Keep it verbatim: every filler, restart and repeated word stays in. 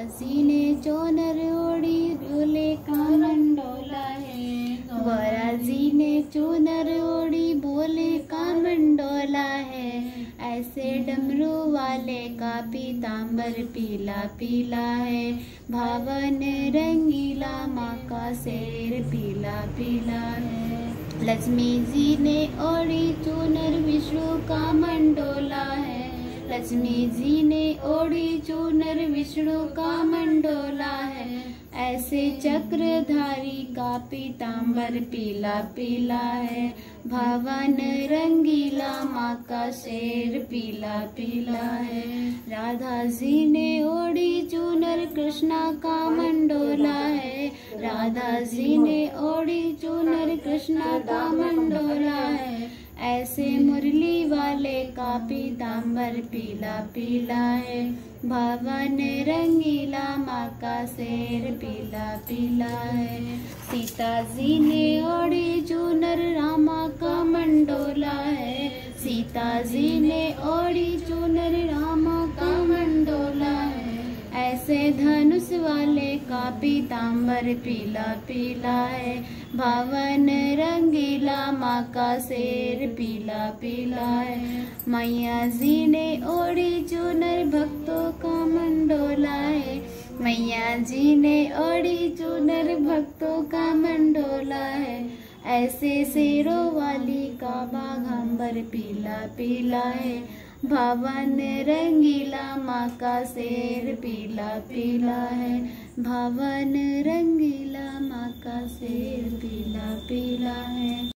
जी ने चोनर ओढ़ी भोले का मंडोला है। गौरा जी ने चोनर ओढ़ी भोले का मंडोला है। ऐसे डमरू वाले का पीताम्बर पीला पीला है। भावन रंगीला माँ का शेर पीला पीला है। लक्ष्मी जी ने ओढ़ी चूनर विष्णु का मंडोला है। लक्ष्मी जी ने ओढ़ी चूनर विष्णु का मंडोला है। ऐसे चक्रधारी का पीताम्बर पीला पीला है। भवन रंगीला माँ का शेर पीला पीला है। राधा जी ने ओढ़ी चूनर कृष्णा का मंडोला है। राधा जी ने ओढ़ी चूनर कृष्णा का मंडोला है। ऐसे मुरली वाले का पीताम्बर पीला पीला है। भवन रंगीला माँ का शेर पीला पीला है। सीता जी ने ओढ़ी चूनर रामा का मंडोला है। सीता जी ने ओढ़ी चूनर रामा का मंडोला है। ऐसे धनुष वाले का पीताम्बर पीला पीला है। भवन रंगीला माँ का शेर पीला पीला है। मैया जी ने ओढ़ी चूनर भक्तों का मंडोला है। मैया जी ने ओढ़ी चूनर भक्तों का मंडोला है। ऐसे शेरों वाली का बाघाम्बर पीला पीला है। भवन रंगीला माँ का शेर पीला पीला है। भवन रंगीला माँ का शेर पीला पीला है।